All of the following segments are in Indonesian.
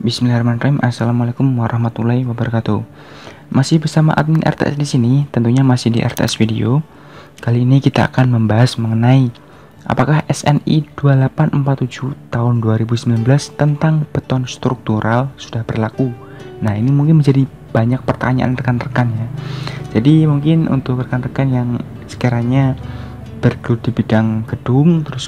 Bismillahirrahmanirrahim. Assalamualaikum warahmatullahi wabarakatuh. Masih bersama admin RTS di sini, tentunya masih di RTS video. Kali ini kita akan membahas mengenai apakah SNI 2847 tahun 2019 tentang beton struktural sudah berlaku. Nah, ini mungkin menjadi banyak pertanyaan rekan-rekan ya. Jadi mungkin untuk rekan-rekan yang sekiranya bergelut di bidang gedung, terus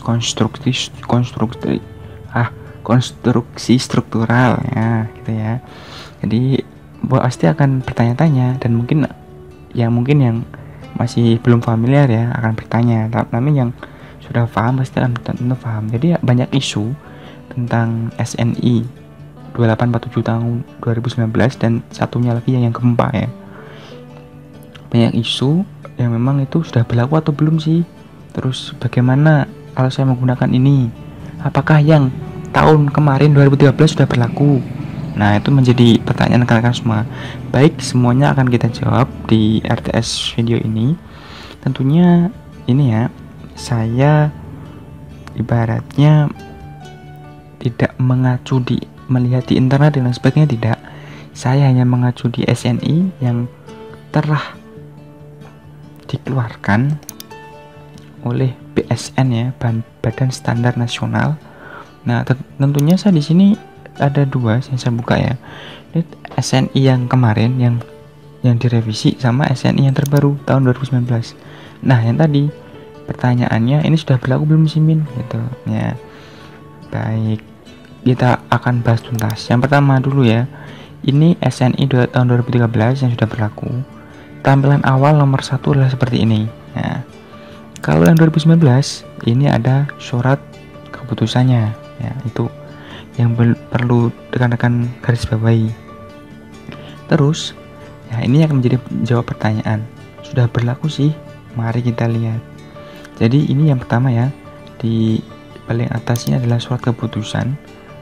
konstruksi struktural ya gitu ya. Jadi pasti akan bertanya-tanya, dan mungkin yang masih belum familiar ya akan bertanya, tapi yang sudah paham pasti akan tentu paham. Jadi banyak isu tentang SNI 2847 tahun 2019 dan satunya lagi yang keempat ya. Banyak isu yang memang itu sudah berlaku atau belum sih, terus bagaimana kalau saya menggunakan ini, apakah yang tahun kemarin 2013 sudah berlaku. Nah, itu menjadi pertanyaan rekan-rekan semua. Baik, semuanya akan kita jawab di RTS video ini. Tentunya ini ya, saya ibaratnya tidak mengacu melihat di internet dan sebagainya, tidak. Saya hanya mengacu di SNI yang telah dikeluarkan oleh BSN ya, Badan Standar Nasional. Nah, tentunya saya di sini ada dua yang saya buka ya. Ini SNI yang kemarin yang direvisi sama SNI yang terbaru tahun 2019. Nah, yang tadi pertanyaannya ini sudah berlaku belum sih Min gitu ya. Baik, kita akan bahas tuntas. Yang pertama dulu ya. Ini SNI tahun 2013 yang sudah berlaku. Tampilan awal nomor 1 adalah seperti ini. Nah, kalau yang 2019 ini ada surat keputusannya. Ya, itu yang perlu rekan-rekan garis bawahi. Terus ya, ini akan menjadi jawab pertanyaan, sudah berlaku sih? Mari kita lihat. Jadi ini yang pertama ya, di paling atasnya adalah surat keputusan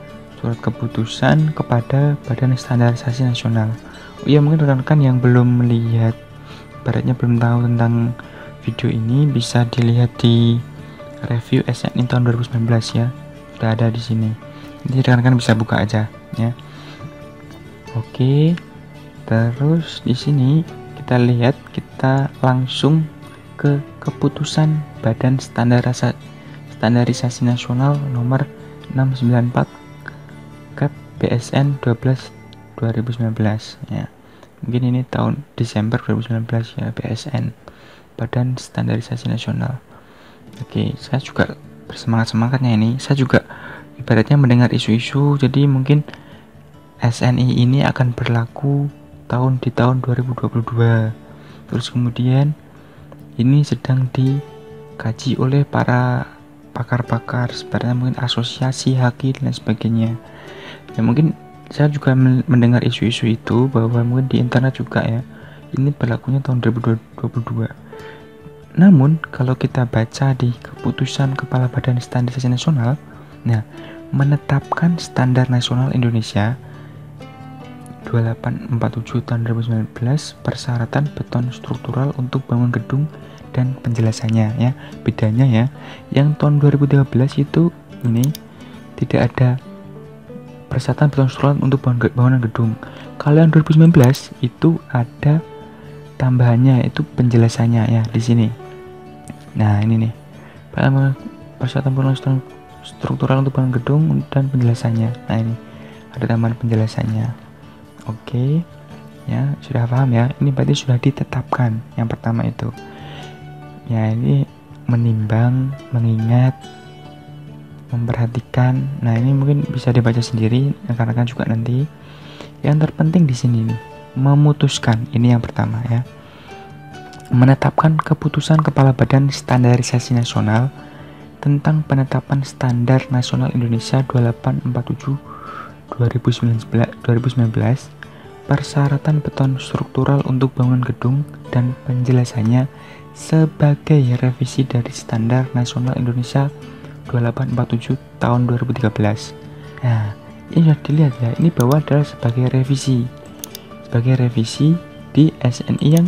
kepada Badan Standarisasi Nasional. Oh iya, mungkin rekan-rekan yang belum melihat, ibaratnya belum tahu tentang video ini, bisa dilihat di review SNI tahun 2019 ya, sudah ada di sini. Jadi rekan-rekan bisa buka aja ya. Oke, terus di sini kita lihat, kita langsung ke keputusan Badan Standarisasi Nasional nomor 694 Kep BSN 12 2019 ya. Mungkin ini tahun Desember 2019 ya, BSN, Badan Standarisasi Nasional. Oke, saya juga bersemangat-semangatnya ini. Saya juga ibaratnya mendengar isu-isu, jadi mungkin SNI ini akan berlaku di tahun 2022. Terus kemudian ini sedang dikaji oleh para pakar-pakar, sebenarnya mungkin asosiasi haki dan sebagainya. Ya, mungkin saya juga mendengar isu-isu itu bahwa mungkin di internet juga ya, ini berlakunya tahun 2022. Namun kalau kita baca di keputusan Kepala Badan Standarisasi Nasional, nah, menetapkan standar nasional Indonesia 2847 tahun 2019 persyaratan beton struktural untuk bangun gedung dan penjelasannya ya. Bedanya ya, yang tahun 2013 itu ini tidak ada persyaratan beton struktural untuk bangunan gedung. Kalau yang 2019 itu ada tambahannya, itu penjelasannya ya di sini. Nah, ini nih, persyaratan beton struktural untuk bangunan gedung dan penjelasannya. Nah, ini ada tambahan penjelasannya. Oke ya, sudah paham ya. Ini berarti sudah ditetapkan. Yang pertama itu ya, ini menimbang, mengingat, memperhatikan. Nah, ini mungkin bisa dibaca sendiri rekan-rekan juga nanti. Yang terpenting di sini nih, memutuskan. Ini yang pertama ya, menetapkan keputusan Kepala Badan Standarisasi Nasional tentang penetapan Standar Nasional Indonesia 2847 2019 persyaratan beton struktural untuk bangunan gedung dan penjelasannya sebagai revisi dari Standar Nasional Indonesia 2847 tahun 2013. Nah, ini sudah dilihat ya, ini bahwa adalah sebagai revisi di SNI yang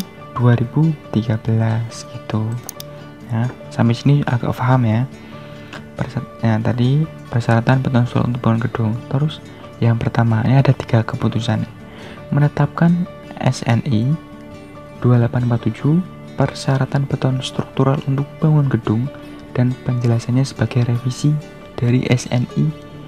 2013 gitu ya. Sampai sini agak paham ya. Tadi persyaratan beton struktural untuk bangunan gedung. Terus Yang pertama, ini ada 3 keputusan. Menetapkan SNI 2847 persyaratan beton struktural untuk bangun gedung dan penjelasannya sebagai revisi dari SNI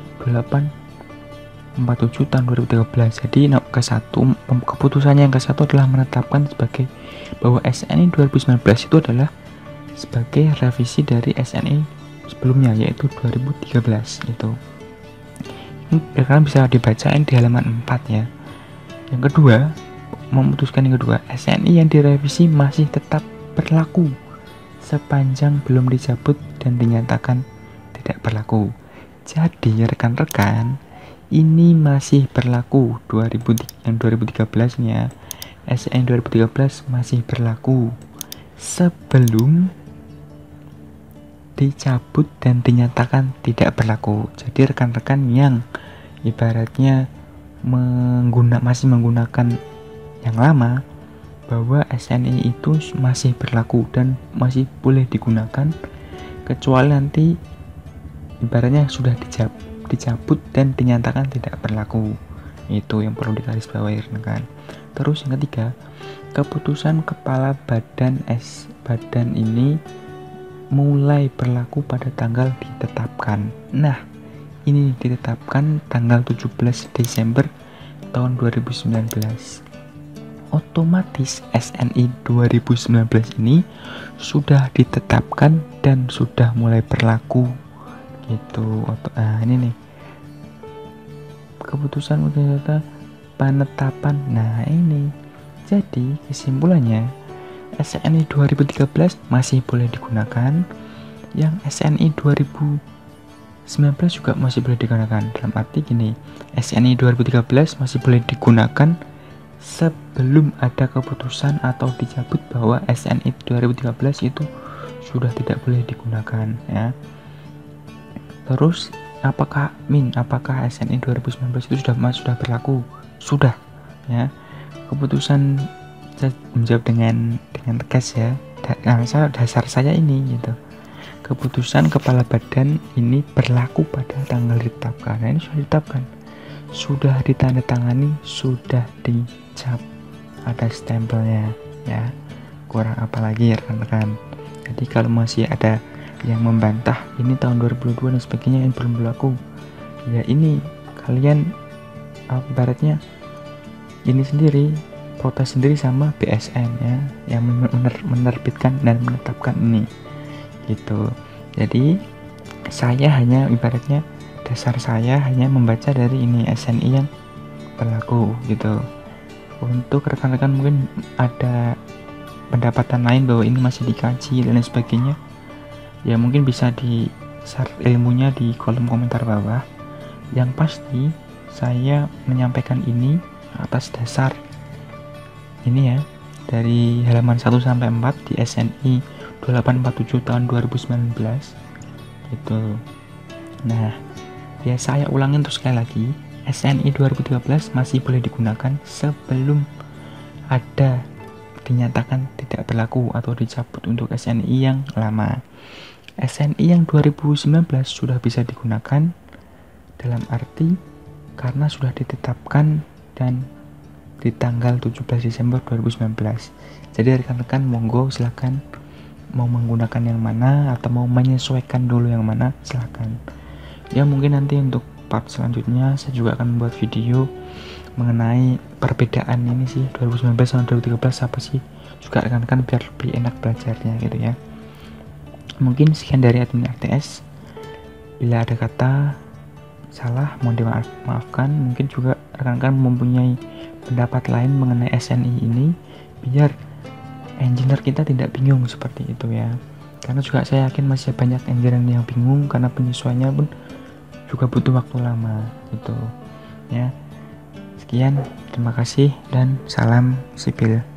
2847 tahun 2013. Jadi keputusannya yang ke-1 adalah menetapkan sebagai bahwa SNI 2019 itu adalah sebagai revisi dari SNI sebelumnya, yaitu 2013 itu. Kalian bisa dibacain di halaman 4 ya. Yang kedua, memutuskan yang kedua, SNI yang direvisi masih tetap berlaku sepanjang belum dicabut dan dinyatakan tidak berlaku. Jadi rekan-rekan, ini masih berlaku yang 2013 nya. SNI 2013 masih berlaku sebelum dicabut dan dinyatakan tidak berlaku. Jadi rekan-rekan yang ibaratnya masih menggunakan yang lama, bahwa SNI itu masih berlaku dan masih boleh digunakan kecuali nanti ibaratnya sudah dicabut dan dinyatakan tidak berlaku. Itu yang perlu digarisbawahi rekan. Terus yang ketiga, keputusan kepala badan ini mulai berlaku pada tanggal ditetapkan. Nah, ini ditetapkan tanggal 17 Desember tahun 2019. Otomatis SNI 2019 ini sudah ditetapkan dan sudah mulai berlaku gitu. Ini nih keputusan penetapan. Nah ini, jadi kesimpulannya SNI 2013 masih boleh digunakan, yang SNI 2019 juga masih boleh digunakan. Dalam arti gini, SNI 2013 masih boleh digunakan sebelum ada keputusan atau dicabut bahwa SNI 2013 itu sudah tidak boleh digunakan ya. Terus apakah SNI 2019 itu sudah berlaku? Sudah ya. Keputusan saya menjawab dengan tegas ya. Dasar saya ini gitu. Keputusan kepala badan ini berlaku pada tanggal ditetapkan. Nah, ini sudah ditetapkan, sudah ditandatangani, sudah dicap, ada stempelnya ya. Kurang apa lagi ya rekan-rekan. Jadi kalau masih ada yang membantah ini tahun 2022 dan sebagainya yang belum berlaku, ya ini kalian ibaratnya ini sendiri protes sendiri sama BSN ya, yang menerbitkan dan menetapkan ini gitu. Jadi saya hanya ibaratnya dasar saya hanya membaca dari ini SNI yang berlaku gitu. Untuk rekan-rekan mungkin ada pendapatan lain bahwa ini masih dikaji dan lain sebagainya, ya mungkin bisa di-share ilmunya di kolom komentar bawah. Yang pasti saya menyampaikan ini atas dasar ini ya, dari halaman 1 sampai 4 di SNI 2847 tahun 2019 gitu. Nah, ya saya ulangin terus sekali lagi, SNI 2013 masih boleh digunakan sebelum ada dinyatakan tidak berlaku atau dicabut untuk SNI yang lama. SNI yang 2019 sudah bisa digunakan dalam arti karena sudah ditetapkan dan di tanggal 17 Desember 2019. Jadi rekan-rekan monggo silakan mau menggunakan yang mana atau mau menyesuaikan dulu yang mana silakan. Ya mungkin nanti untuk part selanjutnya saya juga akan membuat video mengenai perbedaan ini sih 2019 sama 2013 apa sih, juga rekan-rekan biar lebih enak belajarnya gitu ya. Mungkin sekian dari admin RTS. Bila ada kata salah mohon dimaafkan. Mungkin juga rekan-rekan mempunyai pendapat lain mengenai SNI ini biar engineer kita tidak bingung seperti itu ya. Karena juga saya yakin masih banyak engineer yang bingung karena penyesuaiannya pun juga butuh waktu lama gitu ya. Sekian, terima kasih dan salam sipil.